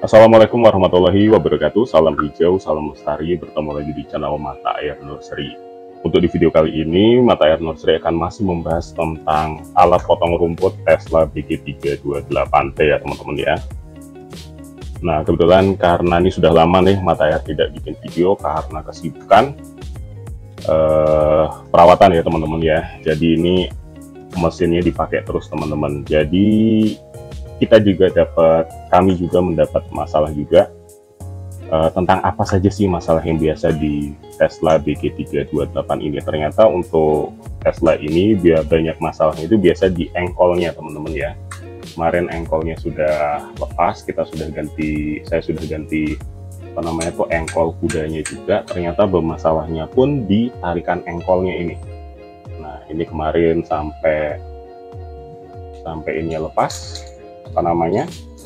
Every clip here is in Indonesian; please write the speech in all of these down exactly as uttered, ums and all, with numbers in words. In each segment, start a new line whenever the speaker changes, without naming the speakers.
Assalamualaikum warahmatullahi wabarakatuh. Salam hijau, salam lestari. Bertemu lagi di channel Mata Air Nursery. Untuk di video kali ini, Mata Air Nursery akan masih membahas tentang alat potong rumput Tesla B G tiga dua delapan T ya teman-teman ya. Nah kebetulan karena ini sudah lama nih Mata Air tidak bikin video karena kesibukan eh, perawatan ya teman-teman ya. Jadi ini mesinnya dipakai terus teman-teman. Jadi kita juga dapat, kami juga mendapat masalah juga uh, tentang apa saja sih masalah yang biasa di Tesla B G tiga dua delapan ini. Ternyata untuk Tesla ini biar banyak masalahnya itu biasa di engkolnya teman-teman ya. Kemarin engkolnya sudah lepas, kita sudah ganti, saya sudah ganti apa namanya tuh engkol kudanya juga. Ternyata bermasalahnya pun di tarikan engkolnya ini. Nah ini kemarin sampai sampai ini lepas, apa namanya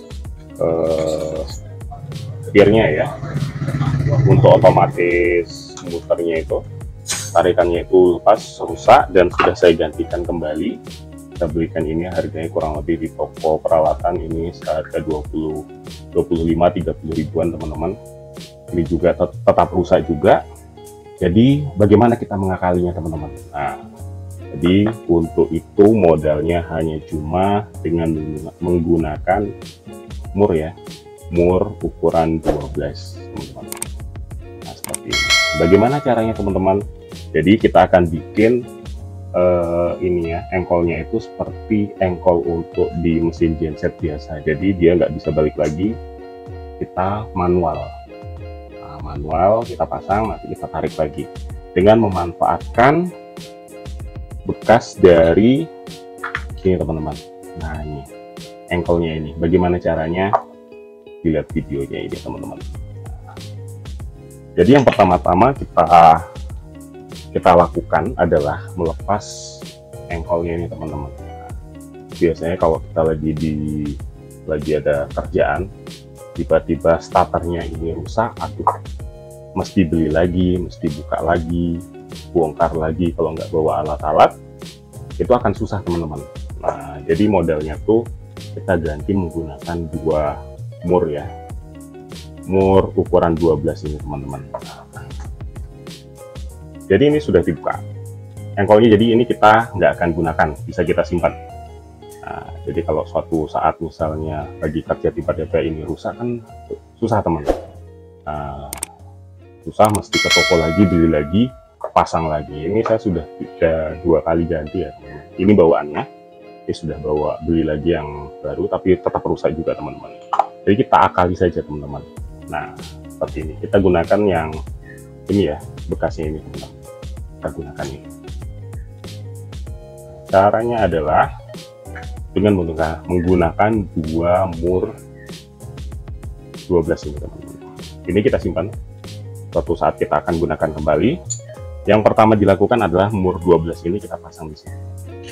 eh, gearnya ya, untuk otomatis muternya itu tarikannya itu lepas, rusak, dan sudah saya gantikan kembali. Kita belikan ini harganya kurang lebih di toko peralatan ini seharga dua puluh, dua puluh lima, tiga puluh ribuan teman-teman. Ini juga tet tetap rusak juga. Jadi bagaimana kita mengakalinya teman-teman? Nah jadi untuk itu modalnya hanya cuma dengan menggunakan mur ya, mur ukuran dua belas teman-teman. Nah seperti ini. Bagaimana caranya teman-teman? Jadi kita akan bikin uh, ini ya, engkolnya itu seperti engkol untuk di mesin genset biasa. Jadi dia nggak bisa balik lagi, kita manual. Nah, manual kita pasang, nanti kita tarik lagi dengan memanfaatkan bekas dari ini teman-teman. Nah ini engkolnya ini, bagaimana caranya dilihat videonya ini teman-teman. Nah, jadi yang pertama-tama kita kita lakukan adalah melepas engkolnya ini teman-teman. Nah, biasanya kalau kita lagi di lagi ada kerjaan tiba-tiba starternya ini rusak, aduh mesti beli lagi, mesti buka lagi, bongkar lagi. Kalau nggak bawa alat-alat itu akan susah teman-teman. Nah jadi modelnya tuh kita ganti menggunakan dua mur ya, mur ukuran dua belas ini teman-teman. Jadi ini sudah dibuka engkolnya, jadi ini kita nggak akan gunakan, bisa kita simpan. Nah, jadi kalau suatu saat misalnya lagi kerja tiba-tiba ini rusak kan susah teman. Nah, susah, mesti ke toko lagi, beli lagi, pasang lagi. Ini saya sudah sudah dua kali ganti ya teman-teman. Ini bawaannya, ini sudah bawa beli lagi yang baru tapi tetap rusak juga teman-teman. Jadi kita akali saja teman-teman. Nah seperti ini, kita gunakan yang ini ya, bekasnya ini teman-teman. Kita gunakan ini. Caranya adalah dengan menggunakan dua mur dua belas ini teman-teman. Ini kita simpan, suatu saat kita akan gunakan kembali. Yang pertama dilakukan adalah mur dua belas ini kita pasang di sini.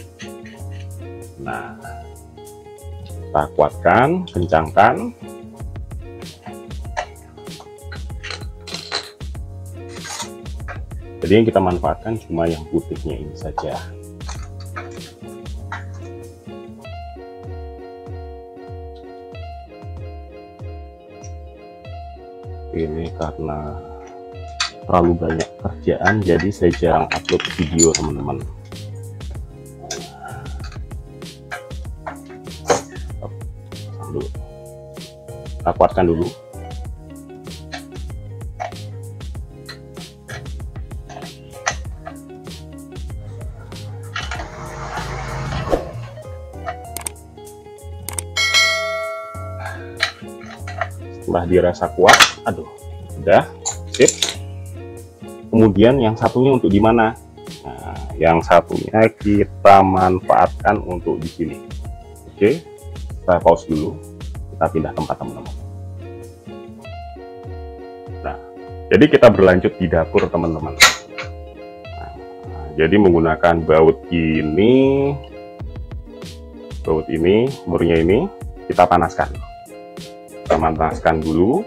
Nah, kita kuatkan, kencangkan. Jadi yang kita manfaatkan cuma yang putihnya ini saja. Ini karena terlalu banyak kerjaan jadi saya jarang upload video teman-teman. Kita kuatkan dulu. Setelah dirasa kuat, aduh udah sip. Kemudian yang satunya untuk di mana? Nah, yang satunya kita manfaatkan untuk di sini. Oke, saya pause dulu. Kita pindah tempat teman-teman. Nah, jadi kita berlanjut di dapur teman-teman. Nah, jadi menggunakan baut ini, baut ini, murnya ini kita panaskan. Kita panaskan dulu.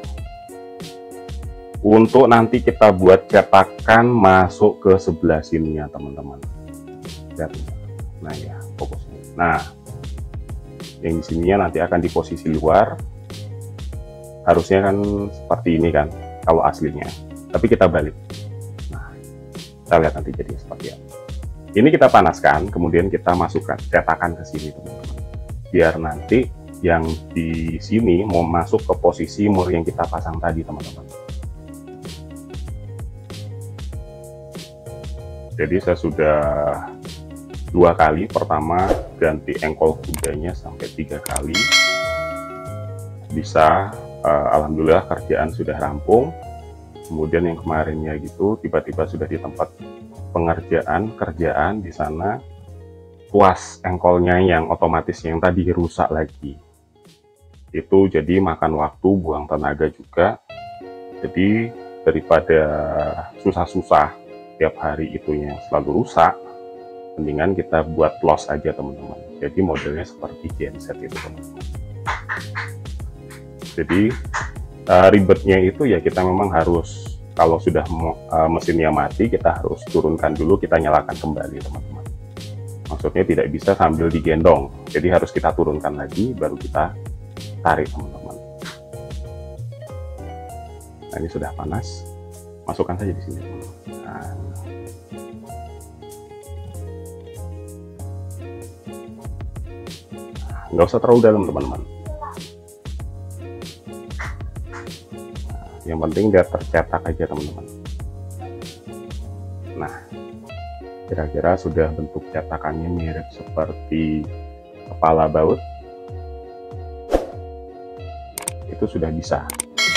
Untuk nanti kita buat cetakan masuk ke sebelah sini ya teman-teman. Nah ya fokusnya. Nah yang di sininya nanti akan di posisi luar. harusnya kan seperti ini kan kalau aslinya, tapi kita balik. Nah, kita lihat nanti jadi seperti apa. Ini kita panaskan, kemudian kita masukkan cetakan ke sini teman-teman, biar nanti yang di sini mau masuk ke posisi mur yang kita pasang tadi teman-teman. Jadi saya sudah dua kali, pertama ganti engkol kudanya sampai tiga kali, bisa. Uh, Alhamdulillah kerjaan sudah rampung. Kemudian yang kemarinnya gitu tiba-tiba sudah di tempat pengerjaan kerjaan di sana tuas engkolnya yang otomatis yang tadi rusak lagi. Itu jadi makan waktu, buang tenaga juga. Jadi daripada susah-susah tiap hari itu yang selalu rusak, mendingan kita buat los aja teman-teman. Jadi modelnya seperti genset itu teman-teman. Jadi uh, ribetnya itu ya kita memang harus, kalau sudah uh, mesinnya mati, kita harus turunkan dulu, kita nyalakan kembali teman-teman. Maksudnya tidak bisa sambil digendong, jadi harus kita turunkan lagi baru kita tarik teman-teman. Nah, ini sudah panas, masukkan saja di sini teman-teman. Nah, nggak usah terlalu dalam teman-teman. Yang penting dia tercetak aja teman-teman. Nah, kira-kira sudah bentuk cetakannya mirip seperti kepala baut, itu sudah bisa.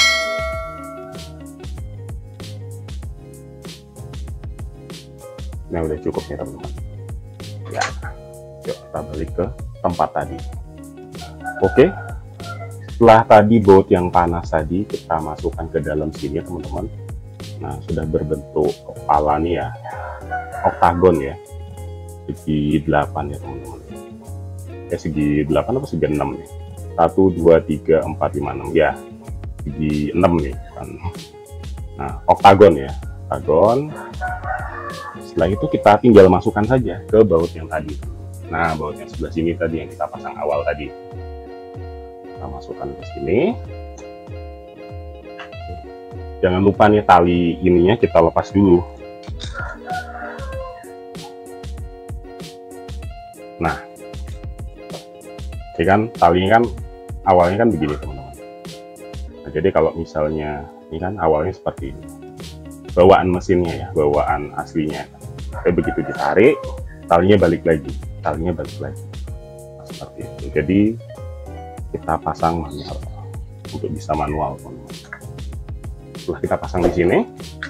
Nah, udah cukup nih teman-teman. Ya, yuk kita balik ke tempat tadi. Oke. Setelah tadi baut yang panas tadi kita masukkan ke dalam sini teman-teman. Nah, sudah berbentuk kepala nih ya, oktagon ya, segi delapan ya teman-teman. Ya segi delapan apa segi enam nih? satu, dua, tiga, empat, lima, enam ya, segi enam nih kan. Nah, oktagon ya, oktagon. Setelah itu kita tinggal masukkan saja ke baut yang tadi. Nah, baut yang sebelah sini tadi yang kita pasang awal tadi. Kita masukkan ke sini. Jangan lupa nih tali ininya kita lepas dulu. Nah, ini kan talinya kan awalnya kan begini teman-teman. Nah, jadi kalau misalnya ini kan awalnya seperti ini, bawaan mesinnya ya, bawaan aslinya. Tapi begitu ditarik, talinya balik lagi, talinya balik lagi. Nah, seperti itu. Jadi kita pasang manual untuk bisa manual teman-teman. Setelah kita pasang di sini,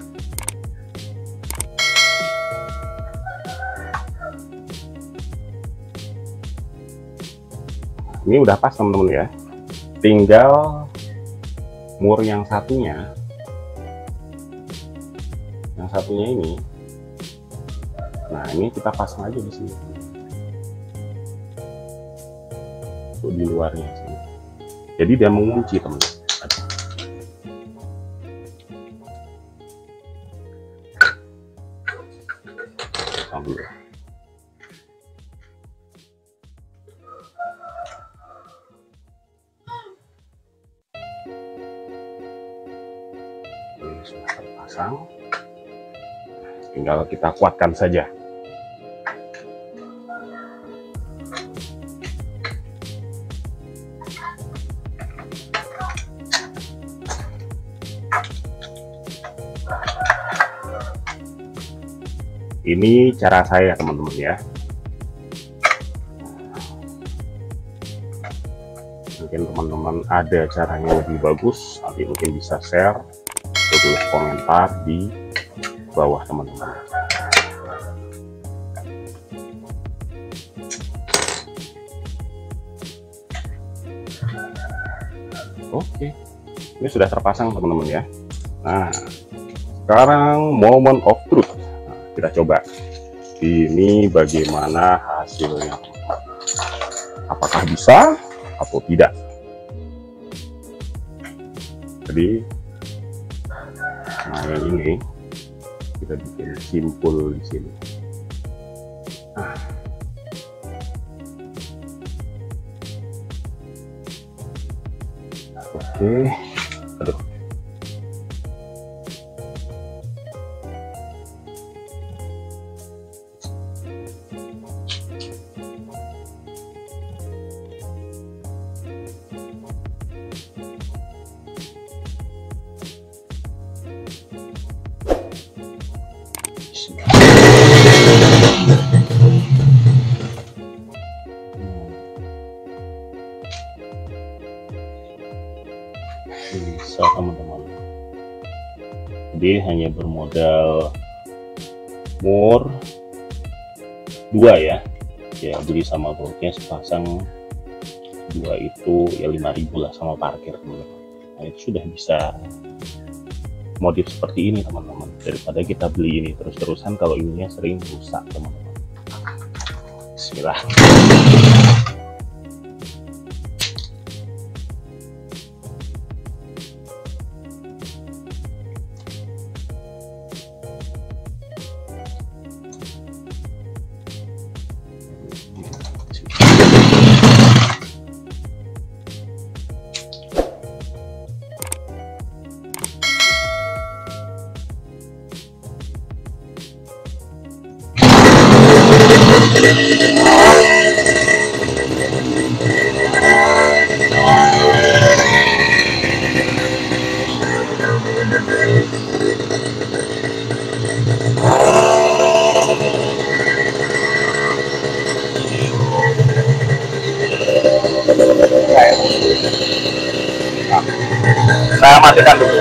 ini udah pas teman-teman ya. Tinggal mur yang satunya, yang satunya ini. Nah, ini kita pasang aja di sini. Untuk di luarnya sini. Jadi dia mengunci teman-teman. Dulu. Ini sudah terpasang, tinggal kita kuatkan saja. Ini cara saya teman-teman ya. Mungkin teman-teman ada caranya lebih bagus, nanti mungkin bisa share atau tulis komentar di bawah teman-teman. Oke, ini sudah terpasang teman-teman ya. Nah, sekarang moment of truth. Kita coba ini bagaimana hasilnya, apakah bisa atau tidak. Jadi nah yang ini kita bikin simpul di sini. Nah. Oke, Aduh. Bisa teman-teman, jadi hanya bermodal mur dua ya ya beli sama bautnya sepasang dua itu ya lima ribu lah sama parkir teman-teman. Nah itu sudah bisa modif seperti ini teman-teman, daripada kita beli ini terus-terusan kalau ininya sering rusak teman-teman. Bismillah. Saya matikan dulu.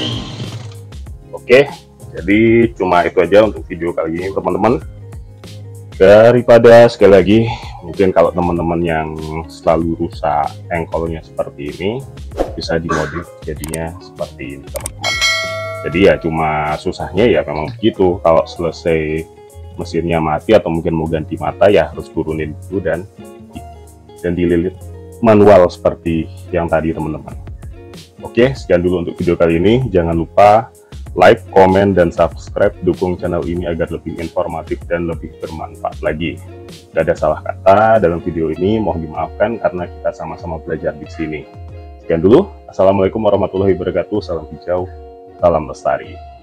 Oke, jadi cuma itu aja untuk video kali ini teman-teman. Daripada sekali lagi, mungkin kalau teman-teman yang selalu rusak engkolnya seperti ini, bisa dimodif jadinya seperti ini teman-teman. Jadi ya cuma susahnya ya memang begitu, kalau selesai mesinnya mati atau mungkin mau ganti mata ya harus turunin dulu dan dan dililit manual seperti yang tadi teman-teman. Oke, sekian dulu untuk video kali ini. Jangan lupa like, komen, dan subscribe. Dukung channel ini agar lebih informatif dan lebih bermanfaat lagi. Gak ada salah kata dalam video ini, mohon dimaafkan karena kita sama-sama belajar di sini. Sekian dulu. Assalamualaikum warahmatullahi wabarakatuh. Salam hijau, salam lestari.